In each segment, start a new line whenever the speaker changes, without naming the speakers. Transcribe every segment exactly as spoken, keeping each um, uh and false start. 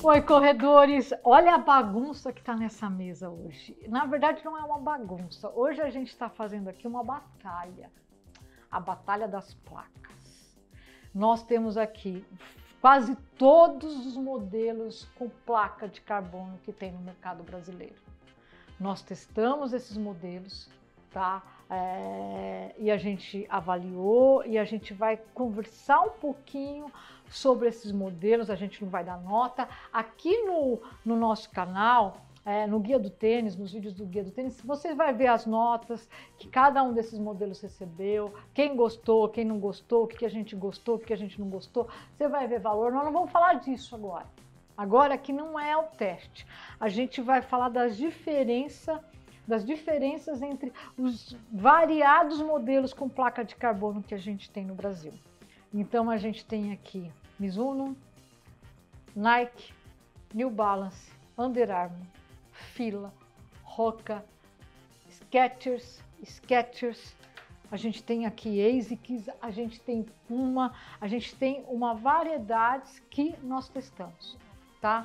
Oi, corredores! Olha a bagunça que está nessa mesa hoje. Na verdade, não é uma bagunça. Hoje a gente está fazendo aqui uma batalha. A batalha das placas. Nós temos aqui quase todos os modelos com placa de carbono que tem no mercado brasileiro. Nós testamos esses modelos, tá? É, e a gente avaliou e a gente vai conversar um pouquinho sobre esses modelos, a gente não vai dar nota. Aqui no, no nosso canal, é, no Guia do Tênis, nos vídeos do Guia do Tênis, você vai ver as notas que cada um desses modelos recebeu, quem gostou, quem não gostou, o que a gente gostou, o que a gente não gostou, você vai ver valor. Nós não vamos falar disso agora. Agora aqui não é o teste, a gente vai falar das diferenças das diferenças entre os variados modelos com placa de carbono que a gente tem no Brasil. Então a gente tem aqui Mizuno, Nike, New Balance, Under Armour, Fila, Hoka, Skechers, Skechers, a gente tem aqui ASICS, a gente tem Puma, a gente tem uma variedade que nós testamos, tá?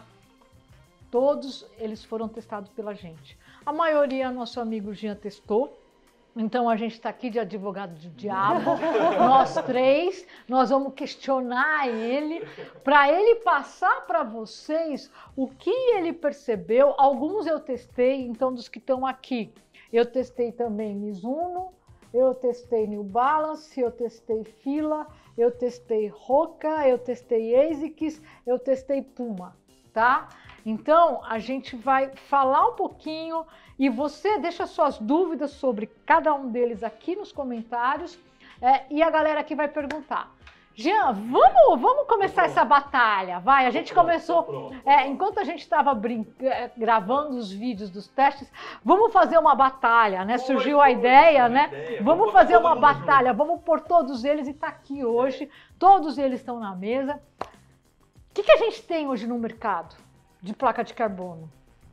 Todos eles foram testados pela gente. A maioria nosso amigo Jean testou, então a gente está aqui de advogado do diabo, nós três, nós vamos questionar ele, para ele passar para vocês o que ele percebeu. Alguns eu testei, então dos que estão aqui, eu testei também Mizuno, eu testei New Balance, eu testei Fila, eu testei Hoka, eu testei ASICS, eu testei Puma, tá? Então, a gente vai falar um pouquinho e você deixa suas dúvidas sobre cada um deles aqui nos comentários, é, e a galera aqui vai perguntar. Jean, vamos, vamos começar essa batalha, vai, a gente começou, é, enquanto a gente estava gravando os vídeos dos testes, vamos fazer uma batalha, né, surgiu a ideia, né, vamos fazer uma batalha, vamos pôr todos eles e tá aqui hoje, todos eles estão na mesa. O que que a gente tem hoje no mercado de placa de carbono?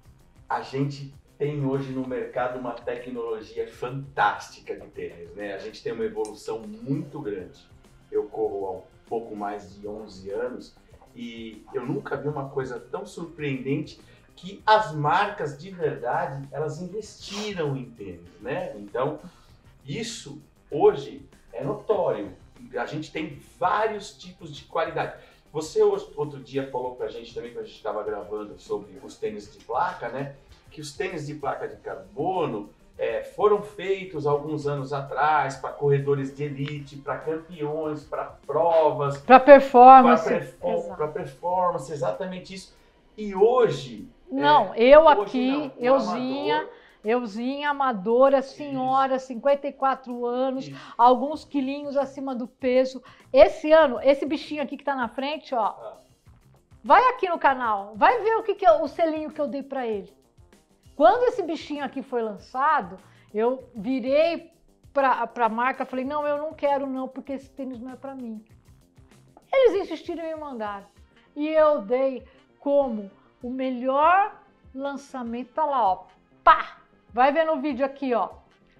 A gente tem hoje no mercado uma tecnologia fantástica de tênis, né? A gente tem uma evolução muito grande. Eu corro há um pouco mais de onze anos e eu nunca vi uma coisa tão surpreendente que as marcas de verdade, elas investiram em tênis, né? Então, isso hoje é notório. A gente tem vários tipos de qualidade. Você outro dia falou pra gente também, quando a gente estava gravando sobre os tênis de placa, né? Que os tênis de placa de carbono é, foram feitos alguns anos atrás para corredores de elite, para campeões, para provas.
Para performance.
Para performance, exatamente isso. E hoje...
Não,
é,
eu
hoje
aqui,
não,
euzinha...
amador,
Euzinha, amadora, senhora, isso. cinquenta e quatro anos, isso. Alguns quilinhos acima do peso. Esse ano, esse bichinho aqui que tá na frente, ó, ah. vai aqui no canal, vai ver o que que eu, o selinho que eu dei pra ele. Quando esse bichinho aqui foi lançado, eu virei pra, pra marca, falei, não, eu não quero não, porque esse tênis não é pra mim. Eles insistiram em me mandar. E eu dei como o melhor lançamento, tá lá, ó, pá! Vai ver no vídeo aqui, ó,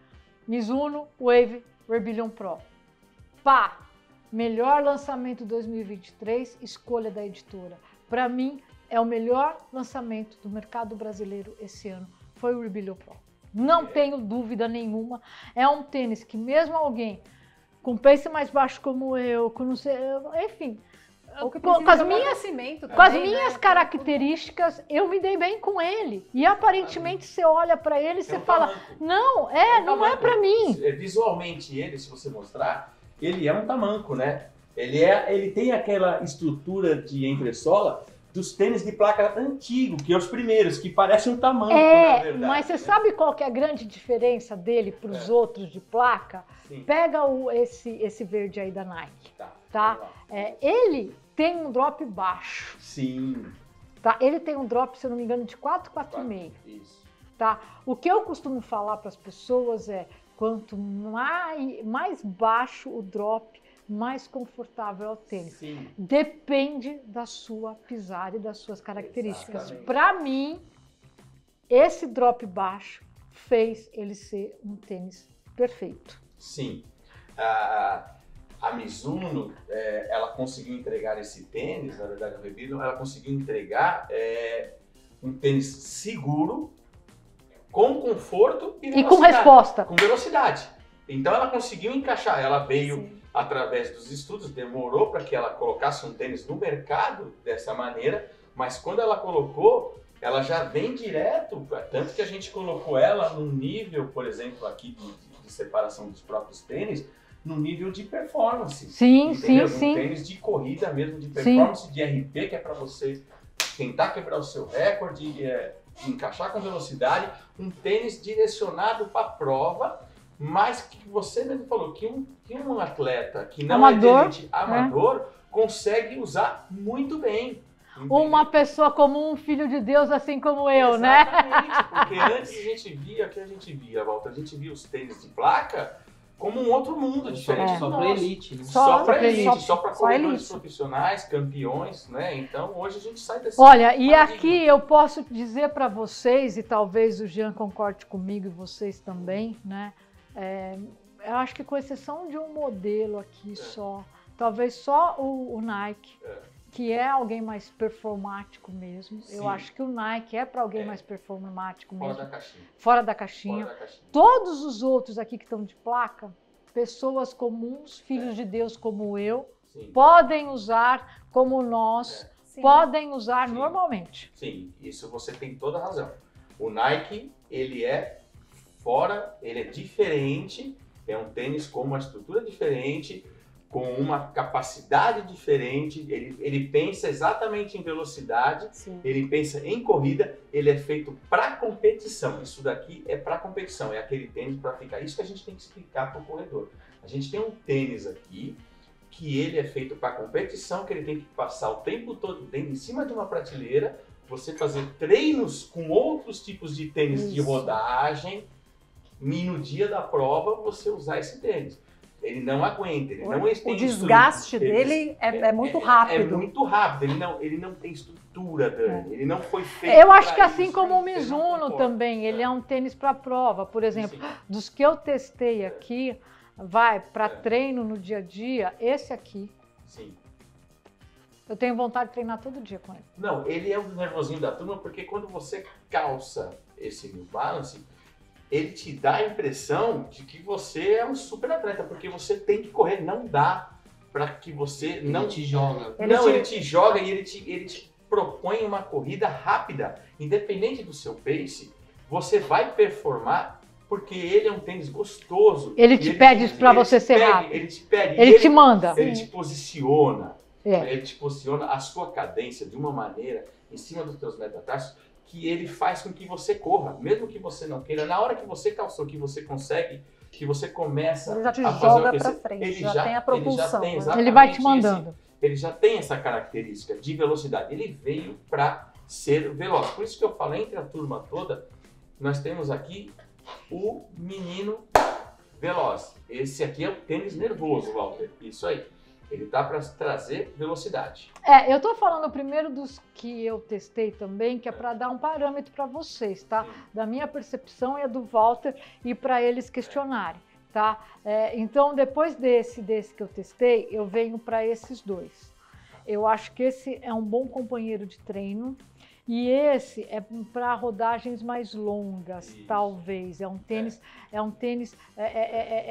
Mizuno Wave Rebellion Pro. Pá! Melhor lançamento dois mil e vinte e três, escolha da editora. Para mim, é o melhor lançamento do mercado brasileiro esse ano, foi o Rebellion Pro. Não tenho dúvida nenhuma, é um tênis que mesmo alguém com pace mais baixo como eu, com não sei, enfim... Com, com, as minhas, com as minhas né? características, eu me dei bem com ele. E aparentemente você olha para ele e você é um fala, tamanco. não, é, é um não é para mim.
Visualmente ele, se você mostrar, ele é um tamanco, né? Ele, é, ele tem aquela estrutura de entressola dos tênis de placa antigo, que é os primeiros, que parecem um tamanco,
é,
na verdade.
Mas você
né?
sabe qual que é a grande diferença dele para os é. outros de placa?
Sim.
Pega o, esse, esse verde aí da Nike. Tá. tá? É, ele tem um drop baixo.
Sim.
Tá? Ele tem um drop, se eu não me engano, de quatro, quatro vírgula cinco.
Isso.
Tá? O que eu costumo falar para as pessoas é, quanto mais, mais baixo o drop, mais confortável é o tênis.
Sim.
Depende da sua pisada e das suas características. Para mim, esse drop baixo fez ele ser um tênis perfeito.
Sim. Ah, a Mizuno, é, ela conseguiu entregar esse tênis, na verdade, a Rebilo, ela conseguiu entregar é, um tênis seguro, com conforto e velocidade.
E com resposta.
Com velocidade. Então ela conseguiu encaixar, ela veio Sim. através dos estudos, demorou para que ela colocasse um tênis no mercado dessa maneira, mas quando ela colocou, ela já vem direto, tanto que a gente colocou ela num nível, por exemplo, aqui de, de separação dos próprios tênis, no nível de performance.
Sim,
entendeu?
sim,
um
sim.
Tênis de corrida mesmo, de performance, sim. de R P, que é para você tentar quebrar o seu recorde, é, encaixar com velocidade, um tênis direcionado para a prova, mas que você mesmo falou que um, que um atleta que não
amador,
é de elite, amador, é. consegue usar muito bem. Entendeu?
Uma pessoa comum, um filho de Deus, assim como eu,
Exatamente,
né?
Porque antes a gente via, o que a gente via, Walter? A gente via os tênis de placa como um outro mundo, diferente
é. Só para elite. Né?
Só, só para elite,
elite,
só para corredores profissionais, campeões, né? Então hoje a gente sai desse...
Olha, e aqui eu posso dizer para vocês, e talvez o Jean concorde comigo e vocês também, né? É, eu acho que com exceção de um modelo aqui é. só, talvez só o, o Nike, é. que é alguém mais performático mesmo. Sim. Eu acho que o Nike é para alguém é. mais performático mesmo.
Fora da caixinha.
Fora da caixinha.
Fora da caixinha.
Todos os outros aqui que estão de placa, pessoas comuns, filhos é. de Deus como eu, Sim. podem usar como nós, é. podem usar Sim. normalmente.
Sim, isso você tem toda a razão. O Nike, ele é fora, ele é diferente, é um tênis com uma estrutura diferente, com uma capacidade diferente, ele, ele pensa exatamente em velocidade, Sim. ele pensa em corrida, ele é feito para competição. Isso daqui é para competição, é aquele tênis para ficar. Isso que a gente tem que explicar para o corredor. A gente tem um tênis aqui, que ele é feito para competição, que ele tem que passar o tempo todo dentro, em cima de uma prateleira, você fazer treinos com outros tipos de tênis Isso. de rodagem, e no dia da prova você usar esse tênis. Ele não aguenta, ele
o,
não tem
O desgaste
estrutura.
dele é,
é,
é muito
é,
rápido.
É muito rápido, ele não, ele não tem estrutura, Dani. É. Ele não foi feito.
Eu acho que
isso,
assim como o Mizuno também, ele é um tênis para prova. Por exemplo, Sim. dos que eu testei aqui, vai para é. treino no dia a dia, esse aqui.
Sim.
Eu tenho vontade de treinar todo dia com ele.
Não, ele é o nervosinho da turma, porque quando você calça esse New Balance, ele te dá a impressão de que você é um super atleta, porque você tem que correr, não dá para que você
ele
não
te joga.
Ele não, te... ele te joga e ele te, ele te propõe uma corrida rápida, independente do seu pace, você vai performar porque ele é um tênis gostoso.
Ele te ele pede para você ser
pede,
rápido.
Ele te pede.
Ele, ele te manda.
Ele te posiciona.
É.
Ele te posiciona a sua cadência de uma maneira em cima dos teus metatarsos que ele faz com que você corra, mesmo que você não queira. Na hora que você calçou, que você consegue, que você começa
ele já te
a
joga
fazer
para frente,
ele
já,
já
tem a propulsão.
Ele,
né?
ele vai te mandando.
Esse, ele já tem essa característica de velocidade. Ele veio para ser veloz. Por isso que eu falo, entre a turma toda, nós temos aqui o menino veloz. Esse aqui é o tênis nervoso, Walter. Isso aí. Ele tá para trazer velocidade.
É, eu tô falando primeiro dos que eu testei também, que é para dar um parâmetro para vocês, tá? Sim. Da minha percepção e a do Walter, e para eles questionarem, tá? É, então, depois desse, desse que eu testei, eu venho para esses dois. Eu acho que esse é um bom companheiro de treino. E esse é para rodagens mais longas, Isso. talvez. É um tênis, é, é um tênis é, é,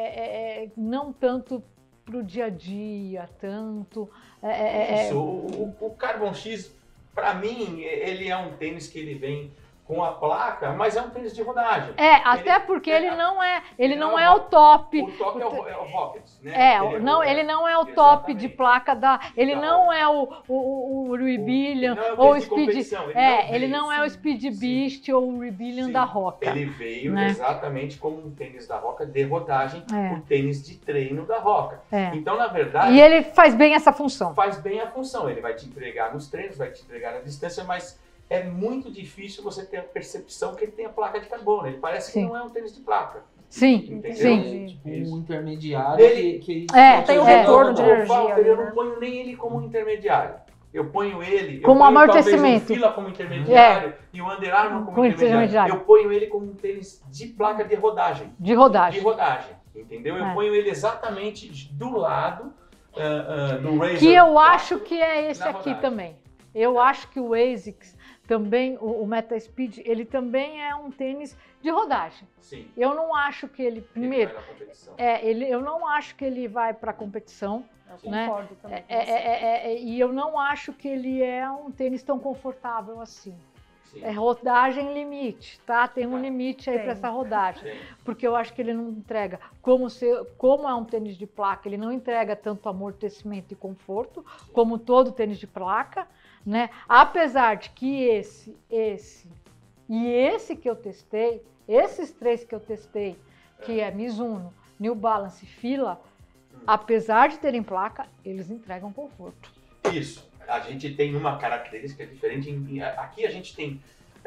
é, é, não tanto para o dia a dia, tanto. É,
Isso, o, o, o Carbon X, para mim, ele é um tênis que ele vem com a placa, mas é um tênis de rodagem.
É, até ele, porque é, ele não é, ele não, não é, é o top.
O top é o, é o Rockets, né?
É,
ele,
não,
é,
ele não é o top de placa da, ele da não é o o, o Rebellion
é
ou o Speed,
ele
é,
não
ele não é o Speed Beast sim. ou o Rebellion sim. da Roca.
Ele veio
né?
exatamente como um tênis da Roca de rodagem,
é.
o tênis de treino da Roca.
É.
Então, na verdade,
e ele faz bem essa função.
Faz bem a função, ele vai te entregar nos treinos, vai te entregar na distância, mas é muito difícil você ter a percepção que ele tem a placa de carbono. Ele parece Sim. que não é um tênis de placa.
Sim,
entendeu?
Sim.
Tipo um intermediário
ele,
que, que
é, tem o
é,
retorno de energia.
Walter,
ali,
eu
né?
não ponho nem ele como intermediário. Eu ponho ele
como
eu ponho,
amortecimento.
Talvez o Fila como intermediário é. e o Under Armour como, como intermediário. intermediário. Eu ponho ele como um tênis de placa de rodagem.
De rodagem.
De rodagem. entendeu? Eu
É.
ponho ele exatamente do lado uh, uh, do Razor.
Que eu
quatro
acho que é esse
na
aqui
rodagem.
também. Eu acho que o ASICS também, o, o Metaspeed, ele também é um tênis de rodagem.
Sim.
Eu não acho que ele, primeiro,
Ele vai na competição.
é, ele, eu não acho que ele vai para competição.
Eu
Né?
concordo também.
É,
com
é,
você.
é, é, e eu não acho que ele é um tênis tão confortável assim.
Sim.
É rodagem limite, tá? Tem um
Tá.
limite aí
Tem.
para essa rodagem.
Tem.
Porque eu acho que ele não entrega, como, se, como é um tênis de placa, ele não entrega tanto amortecimento e conforto, como todo tênis de placa, né? Apesar de que esse, esse e esse que eu testei, esses três que eu testei, que é Mizuno, New Balance e Fila, apesar de terem placa, eles entregam conforto.
Isso. A gente tem uma característica diferente. Em- Aqui a gente tem,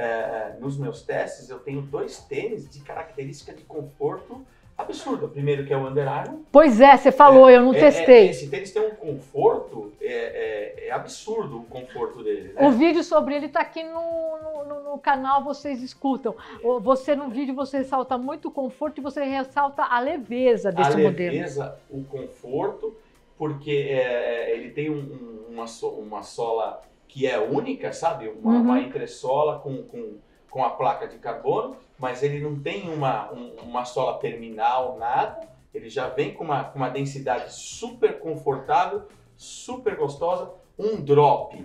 é, nos meus testes, eu tenho dois tênis de característica de conforto absurda. O primeiro que é o Under Armour.
Pois é, você falou, eu não
É-
testei.
é- esse tênis tem um conforto, é, é- é absurdo o conforto dele, né?
O vídeo sobre ele está aqui no, no- no- no canal, vocês escutam. O- Você no vídeo você ressalta muito o conforto e você ressalta a leveza desse
a
modelo.
leveza, o conforto, porque é, ele tem um- um- uma, so- uma sola que é única, sabe? Uma,
Uhum.
uma entressola com, com, com a placa de carbono, mas ele não tem uma, um- uma sola terminal, nada. Ele já vem com uma, com uma densidade super confortável, super gostosa, um drop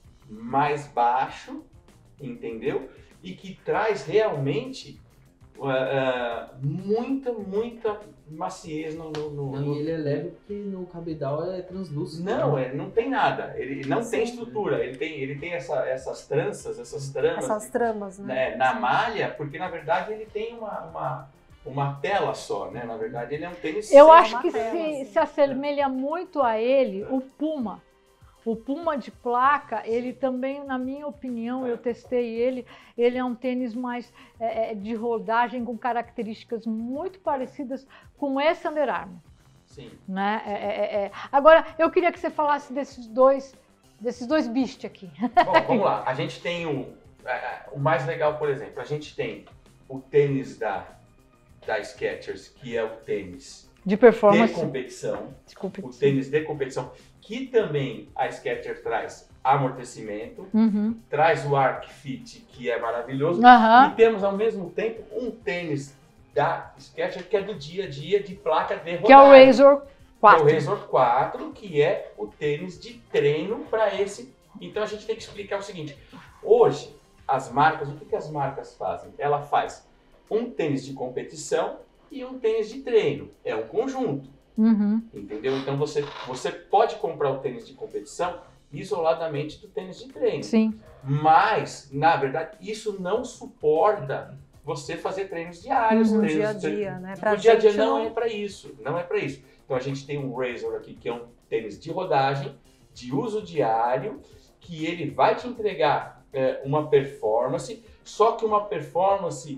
mais baixo, entendeu? E que traz realmente uh, uh, muita, muita maciez no... no, no-
Não,
no-
e ele é leve porque no cabedal é translúcido.
Não, é, não tem nada. Ele não tem
Sim.
estrutura. Ele tem, ele tem essa, essas tranças, essas tramas
Essas tramas, né?
né, na malha, porque na verdade ele tem uma, uma, uma tela só, né? Na verdade ele é um tênis
Eu
sem
acho
uma
que
tela,
se,
assim.
se assemelha muito a ele o Puma. O Puma de placa, ele também, na minha opinião, eu testei ele, ele é um tênis mais é, é, de rodagem com características muito parecidas com esse Under Armour,
Sim.
né? É, é, é. Agora, eu queria que você falasse desses dois, desses dois bichos aqui.
Bom, vamos lá. A gente tem o, é, o mais legal, por exemplo, a gente tem o tênis da, da Skechers, que é o tênis
De
de
performance.
competição.
Desculpe.
O tênis de competição, que também a Skechers traz amortecimento,
Uhum.
traz o Arc Fit, que é maravilhoso,
Aham.
e temos ao mesmo tempo um tênis da Skechers que é do dia a dia de placa de rodagem.
Que é o Razor quatro.
Que é o Razor quatro, que é o tênis de treino para esse. Então a gente tem que explicar o seguinte: hoje, as marcas, o que, que as marcas fazem? Ela faz um tênis de competição e um tênis de treino. É um conjunto,
Uhum.
entendeu? Então você, você pode comprar o tênis de competição isoladamente do tênis de treino.
Sim.
Mas, na verdade, isso não suporta você fazer treinos diários.
No
treinos
dia a dia, né?
O
Pra
dia a dia
gente
não
não-
é para isso, não é para isso. Então a gente tem um Razor aqui, que é um tênis de rodagem, de uso diário, que ele vai te entregar é, uma performance, só que uma performance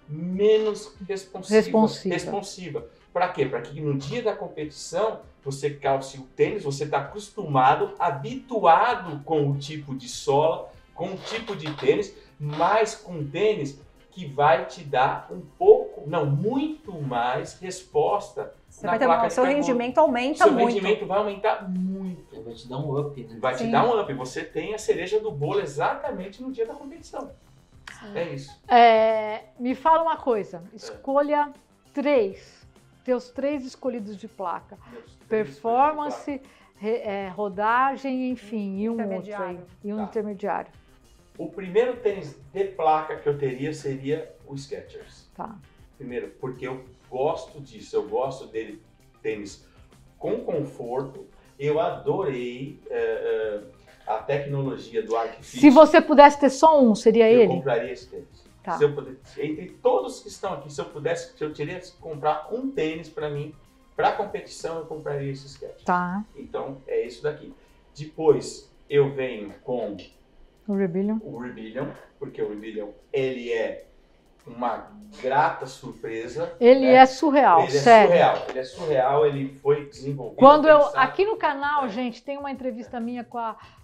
menos responsiva.
Responsiva.
responsiva. Para quê? Para que no dia da competição você calce o tênis, você está acostumado, habituado com o tipo de sola, com o tipo de tênis, mas com tênis que vai te dar um pouco, não, muito mais resposta
Você
na
vai ter
placa
uma,
de
seu
carbono.
rendimento aumenta
Seu
muito.
rendimento vai aumentar muito.
Ele vai te dar um up, né?
Vai te
Sim.
dar um up. Você tem a cereja do bolo exatamente no dia da competição. É isso.
É, me fala uma coisa, escolha três, teus três escolhidos de placa,
Meus três
performance, re- é, rodagem, enfim, e um outro aí,
Intermediário.
e um
Tá.
intermediário,
O primeiro tênis de placa que eu teria seria o Skechers.
tá?
Primeiro, porque eu gosto disso, eu gosto dele, tênis com conforto. Eu adorei é, é, a tecnologia do Arc Fit.
Se você pudesse ter só um, seria
eu
ele?
compraria esse tênis.
Tá.
Se eu puder, entre todos que estão aqui, se eu pudesse, se eu teria que comprar um tênis para mim, para competição, eu compraria esse Skechers.
Tá,
Então, é isso daqui. Depois, eu venho com
o Rebellion.
o Rebellion, porque o Rebellion, ele é uma grata surpresa.
Ele
né?
é surreal,
Ele é
sério.
surreal, ele é surreal, ele foi desenvolvido.
Quando eu,
pensado-
aqui no canal, gente, tem uma entrevista minha com a,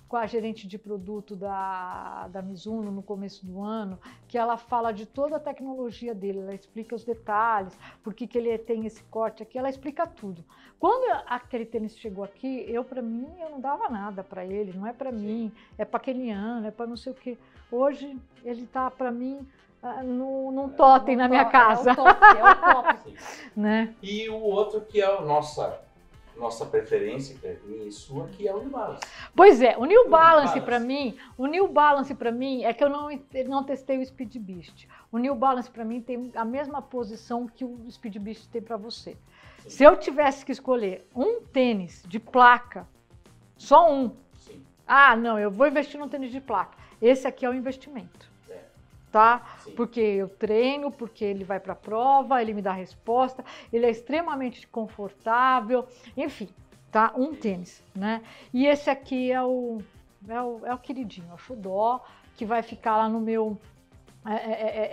com a gerente de produto da, da Mizuno no começo do ano, que ela fala de toda a tecnologia dele, ela explica os detalhes, por que, que ele tem esse corte aqui, ela explica tudo. Quando aquele tênis chegou aqui, eu, para mim, eu não dava nada para ele, não é para mim, é para keniano, é para não sei o quê. Hoje, ele tá, para mim, num, num totem na minha casa.
É o top, é o top.
Né?
E o outro que é a nossa, nossa preferência, que é minha e sua, que é o New Balance.
Pois é, o New
O
Balance
Balance.
para mim, o New Balance para mim é que eu não, não testei o Speed Beast. O New Balance para mim tem a mesma posição que o Speed Beast tem para você.
Sim.
Se eu tivesse que escolher um tênis de placa, só um.
Sim.
Ah, não, eu vou investir num tênis de placa. Esse aqui é o investimento.
É.
Tá?
Sim.
Porque eu treino, porque ele vai para a prova, ele me dá resposta, ele é extremamente confortável, enfim, tá? Um tênis, né? E esse aqui é o, é o, é o queridinho, é o xodó, que vai ficar lá no meu é, é, é,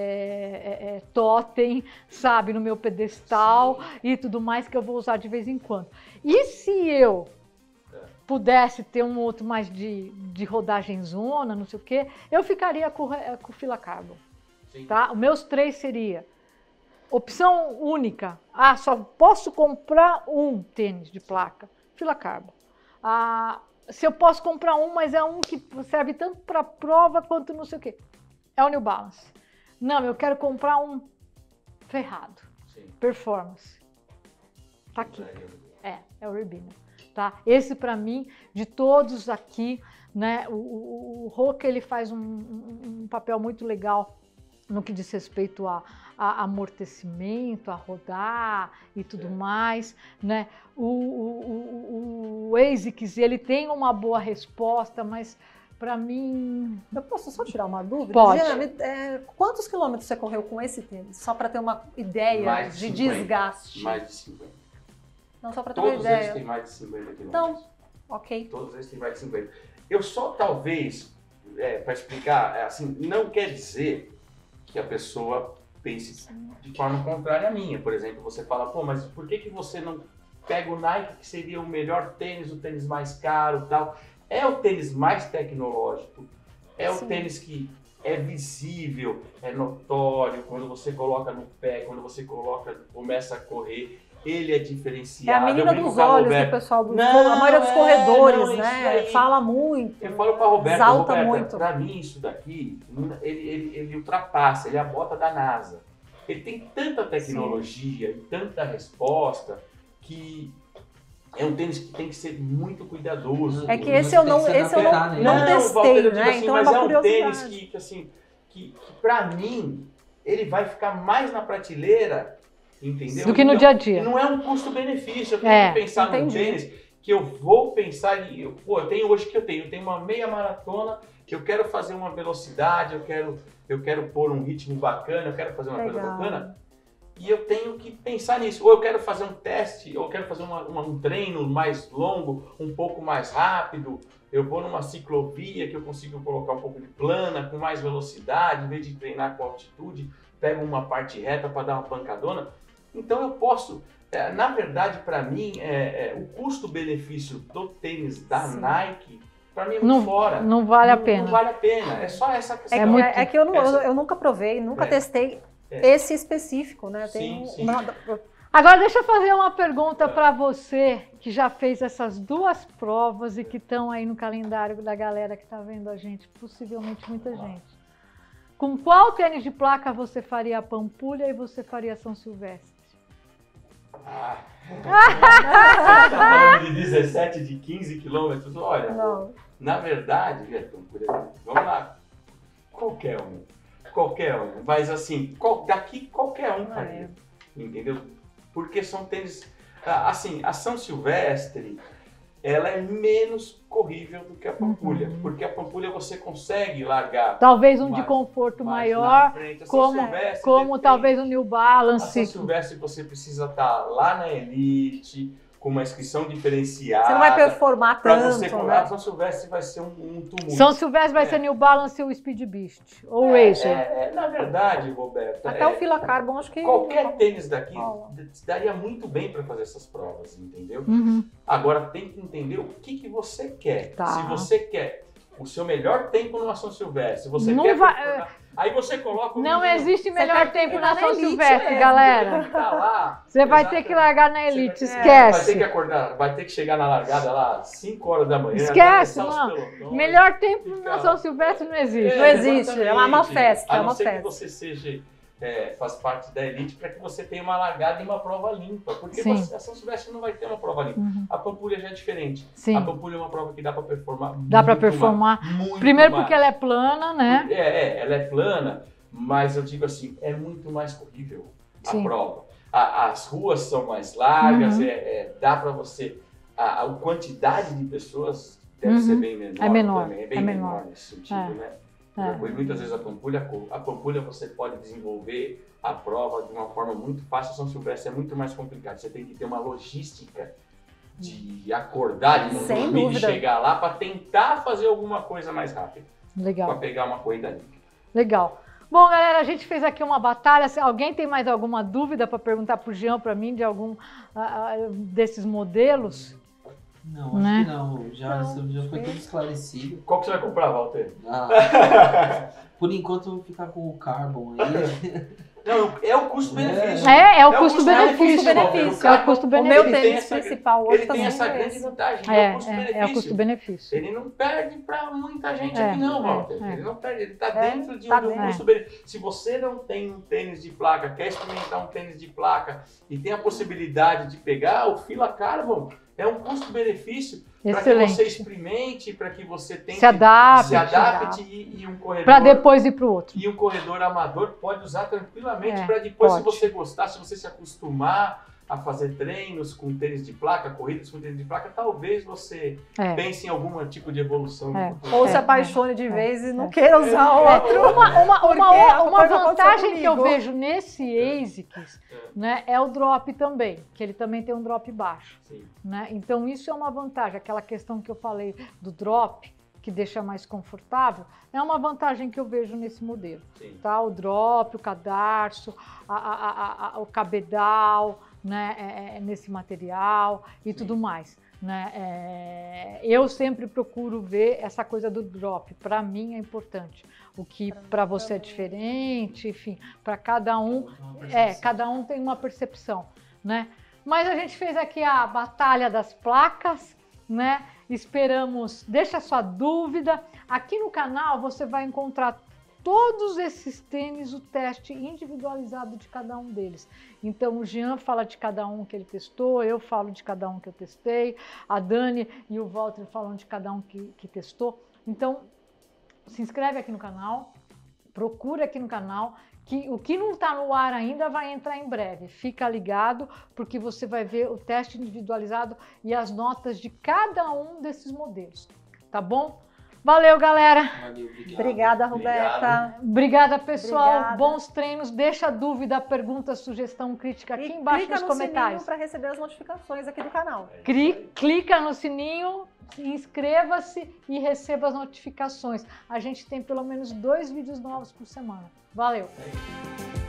é, é, é, totem, sabe? No meu pedestal e tudo mais que eu vou usar de vez em quando. E se eu pudesse ter um outro mais de, de rodagem zona, não sei o quê, eu ficaria com, com o Fila Carbon.
Sim.
Tá? Os meus três seria opção única. Ah, só posso comprar um tênis de placa. Fila Carbon. Ah, se eu posso comprar um, mas é um que serve tanto para prova quanto não sei o quê. É o New Balance. Não, eu quero comprar um ferrado.
Sim.
Performance. Tá aqui. É, é o Ribena. Tá? Esse para mim, de todos aqui, né, o, o, o Roca, ele faz um, um, um papel muito legal no que diz respeito a, a amortecimento, a rodar e tudo
É.
mais, né? O, o, o, o ASICS, ele tem uma boa resposta, mas para mim...
Eu posso só tirar uma dúvida?
Pode.
Jeane, é, quantos quilômetros você correu com esse tênis? Só para ter uma ideia
Mais
de
de cinquenta.
desgaste.
Mais de cinquenta.
Não, só para ter uma
Todos eles
ideia.
têm mais de cinquenta quilômetros.
Então, ok.
Todos eles têm mais de cinquenta. Eu só talvez, é, para explicar, é, assim, não quer dizer que a pessoa pense de forma contrária à minha. Por exemplo, você fala, pô, mas por que, que você não pega o Nike, que seria o melhor tênis, o tênis mais caro e tal? É o tênis mais tecnológico, é o
Sim.
tênis que é visível, é notório, quando você coloca no pé, quando você coloca, começa a correr, ele é
É
diferenciado.
a menina
Eu brinco
dos
com a
olhos
Roberta.
do pessoal, do,
Não,
a maioria dos
é,
corredores,
não, isso
né?
daí.
Fala muito.
Eu falo pra Roberta,
Exalta
Roberta,
muito.
pra mim isso daqui, ele, ele, ele ultrapassa, ele é a bota da NASA. Ele tem tanta tecnologia e tanta resposta que é um tênis que tem que ser muito cuidadoso.
É que
Mas
esse eu
tem
não,
que se
esse eu não,
adaptar, né?
não testei,
Walter, eu digo
né?
assim,
Então é
mas
uma
é um
curiosidade.
tênis que, que, assim, que, que pra mim, ele vai ficar mais na prateleira, entendeu?
Do que no
Então,
dia a dia.
Não é um custo-benefício, eu tenho
É,
que pensar no
entendi.
tênis, que eu vou pensar em... eu- Pô, eu tenho hoje que eu tenho, eu tenho uma meia maratona, eu quero fazer uma velocidade, eu quero, eu quero pôr um ritmo bacana, eu quero fazer uma coisa
Legal.
bacana, e eu tenho que pensar nisso. Ou eu quero fazer um teste, ou eu quero fazer uma, uma- um treino mais longo, um pouco mais rápido, eu vou numa ciclovia que eu consigo colocar um pouco de plana, com mais velocidade, em vez de treinar com altitude, pego uma parte reta para dar uma pancadona. Então eu posso, é, na verdade, para mim, é, é, o custo-benefício do tênis da
Sim.
Nike, para mim é muito
Não,
fora.
não vale a
Não-
pena.
Não vale a pena, é só essa questão.
É, que-
muito-
é que eu, não- eu,
essa-
eu nunca provei, nunca
É.
testei
É.
esse específico, né? Tem
Sim, sim.
uma-
Agora deixa eu fazer uma pergunta para você que já fez essas duas provas e que estão aí no calendário da galera que está vendo a gente, possivelmente muita gente. Com qual tênis de placa você faria a Pampulha e você faria São Silvestre?
Ah. Você tá falando de dezessete, de quinze quilômetros? Olha,
Não.
na verdade, Vietão, por exemplo, vamos lá, qualquer um, qualquer um, mas assim, qual- daqui qualquer um faria, entendeu? Porque são tênis, ah, assim, a São Silvestre, ela é menos corrível do que a Pampulha,
Uhum.
porque a Pampulha você consegue largar
Talvez um de
mais-
conforto
mais na
maior,
frente. A São
como,
Silvestre
como
depende.
talvez o New
A São
Balance.
Silvestre você precisa estar lá na elite, com uma inscrição diferenciada.
Você não vai performar
Para
tanto,
você
né?
comprar, São Silvestre vai ser um, um tumulto.
São Silvestre vai
É.
ser New Balance ou Speed Beast, ou
É,
Racer.
é, é, na verdade, Roberta,
Até
é,
o Fila Carbon, acho que...
qualquer tênis daqui
Rola.
daria muito bem para fazer essas provas, entendeu?
Uhum.
Agora tem que entender o que, que você quer.
Tá.
Se você quer o seu melhor tempo numa São Silvestre, se você
Não
quer
vai-
performar, aí você coloca o
Não
menino
existe
Você
melhor
quer
tempo
ficar
na
na
São
elite
Silvestre,
mesmo.
galera.
que tá lá.
Você vai ter que
Exatamente.
largar na
Você
elite,
vai ter-
esquece.
Vai ter que acordar, vai ter que chegar na largada lá cinco horas da manhã.
Esquece,
atravessar os
não.
pelotões.
Melhor tempo
Fica-
na São Silvestre não existe.
Não existe, é uma
exatamente.
festa,
A
é
não
uma
ser
festa.
que você seja, é, faz parte da elite para que você tenha uma largada e uma prova limpa. Porque
Sim.
você, a São Silvestre não vai ter uma prova limpa.
Uhum.
A Pampulha já é diferente.
Sim,
A Pampulha é uma prova que dá para performar
dá para
muito
performar.
mais, muito
Primeiro
mais.
porque ela é plana, né?
É, é, ela é plana, mas eu digo assim, é muito mais corrível a
Sim.
prova. A- as ruas são mais largas,
Uhum.
é, é, dá para você... A, a quantidade de pessoas deve
Uhum.
ser bem menor.
É menor,
também, é bem
é
menor,
menor.
nesse sentido,
É,
né?
é.
Eu fui muitas vezes a Pampulha, a Pampulha você pode desenvolver a prova de uma forma muito fácil, a São Silvestre é muito mais complicado. Você tem que ter uma logística de acordar, de não
Sem
dormir, de
dúvida.
chegar lá para tentar fazer alguma coisa mais rápida, para
Legal,
pegar uma corrida limpa.
legal. Bom, galera, a gente fez aqui uma batalha. Se alguém tem mais alguma dúvida para perguntar para o Jean, para mim, de algum ah, ah, desses modelos?
Não, acho
Né?
que não. Já,
Não,
já foi
sim.
tudo esclarecido.
Qual que você vai comprar, Walter?
Ah, por enquanto eu vou ficar com o Carbon aí.
Não, é o custo-benefício.
É, é o
É o
custo-benefício.
custo-benefício.
É o
O meu
custo-benefício.
tem
tênis
essa-
principal hoje
Ele
também
tem essa
é
grande
esse.
vantagem,
É,
é o
é, é o
custo-benefício.
custo-benefício.
Ele não perde para muita gente
É,
aqui não,
é,
Walter.
é.
Ele não perde, ele está
É,
dentro de
tá
um
dentro.
custo-benefício. Se você não tem um tênis de placa, quer experimentar um tênis de placa e tem a possibilidade de pegar o Fila Carbon, é um custo-benefício para que
Excelente.
você experimente, para que você tente
Se adapte.
se adapte e, e um corredor
Para depois ir para o outro.
e um corredor amador pode usar tranquilamente
É,
para depois,
pode.
se você gostar, se você se acostumar a fazer treinos com tênis de placa, corridas com tênis de placa, talvez você
É.
pense em algum tipo de evolução. no
É.
futuro.
Ou
É,
se apaixone de
é,
vez e não
é.
queira usar outro.
Uma, uma,
Porque
uma,
é
uma
coisa que
vantagem
aconteceu
que eu
comigo.
vejo nesse ASICS, né, é o drop também, que ele também tem um drop baixo.
Sim.
Né? Então isso é uma vantagem, aquela questão que eu falei do drop, que deixa mais confortável, é uma vantagem que eu vejo nesse modelo.
Sim.
Tá? O drop, o cadarço, a, a, a, a, o cabedal, né, é, é, nesse material e
Sim.
tudo mais. Né? É, eu sempre procuro ver essa coisa do drop, para mim é importante. O que para você é diferente, enfim, para cada um, é, cada um tem uma percepção, né? Mas a gente fez aqui a batalha das placas, né? Esperamos, deixa sua dúvida. Aqui no canal você vai encontrar todos esses tênis, o teste individualizado de cada um deles. Então o Jean fala de cada um que ele testou, eu falo de cada um que eu testei, a Dani e o Walter falam de cada um que, que testou. Então se inscreve aqui no canal, procura aqui no canal, que o que não está no ar ainda vai entrar em breve. Fica ligado, porque você vai ver o teste individualizado e as notas de cada um desses modelos, tá bom? Valeu, galera!
Valeu, obrigado.
Obrigada, Roberta.
Obrigada, pessoal.
Obrigada.
Bons treinos. Deixa dúvida, pergunta, sugestão, crítica aqui
E
embaixo
clica
nos
no
comentários.
sininho para receber as notificações aqui do canal.
Cri- clica no sininho, inscreva-se e receba as notificações. A gente tem pelo menos dois vídeos novos por semana. Valeu!
É isso.